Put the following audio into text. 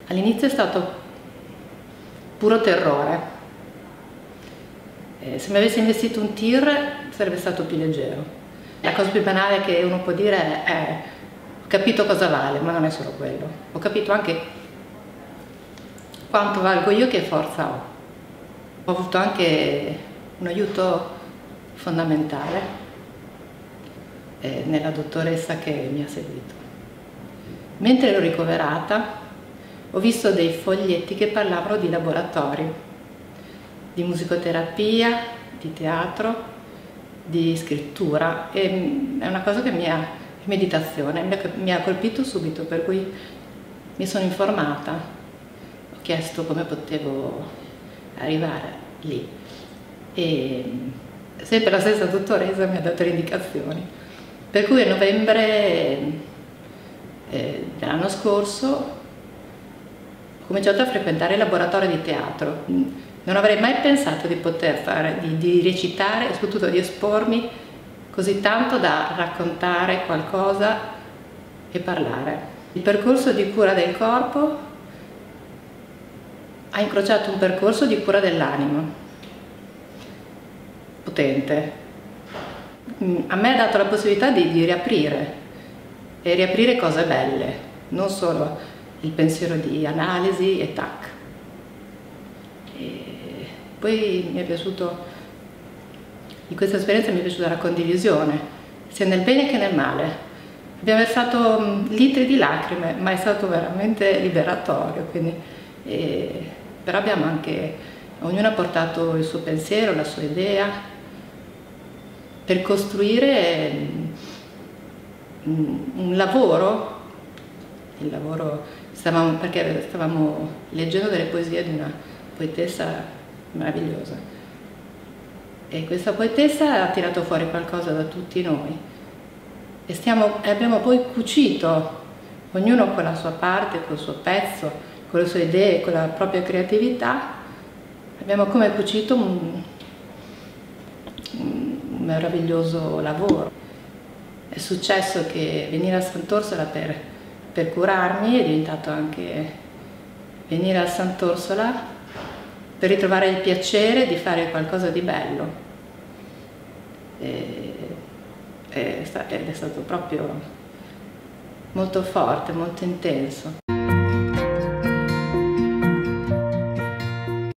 All'inizio è stato puro terrore. Se mi avessi investito un tir sarebbe stato più leggero. La cosa più banale che uno può dire è: ho capito cosa vale, ma non è solo quello. Ho capito anche quanto valgo io e che forza ho. Ho avuto anche un aiuto fondamentale nella dottoressa che mi ha seguito. Mentre ero ricoverata ho visto dei foglietti che parlavano di laboratori, di musicoterapia, di teatro, di scrittura, e è una cosa che meditazione, mi ha colpito subito, per cui mi sono informata, ho chiesto come potevo arrivare lì e sempre la stessa dottoressa mi ha dato le indicazioni, per cui a novembre dell'anno scorso ho cominciato a frequentare il laboratorio di teatro. Non avrei mai pensato di poter di recitare e soprattutto di espormi così tanto da raccontare qualcosa e parlare. Il percorso di cura del corpo ha incrociato un percorso di cura dell'anima, potente. A me ha dato la possibilità di riaprire, e riaprire cose belle, non solo il pensiero di analisi e tac. E poi mi è piaciuto, di questa esperienza mi è piaciuta la condivisione, sia nel bene che nel male. Abbiamo versato litri di lacrime, ma è stato veramente liberatorio, quindi, però abbiamo anche, ognuno ha portato il suo pensiero, la sua idea, per costruire un lavoro, perché stavamo leggendo delle poesie di una poetessa meravigliosa, e questa poetessa ha tirato fuori qualcosa da tutti noi e abbiamo poi cucito, ognuno con la sua parte, col suo pezzo, con le sue idee, con la propria creatività, abbiamo come cucito un meraviglioso lavoro. È successo che venire a Sant'Orsola per curarmi è diventato anche venire a Sant'Orsola per ritrovare il piacere di fare qualcosa di bello. Ed è stato proprio molto forte, molto intenso.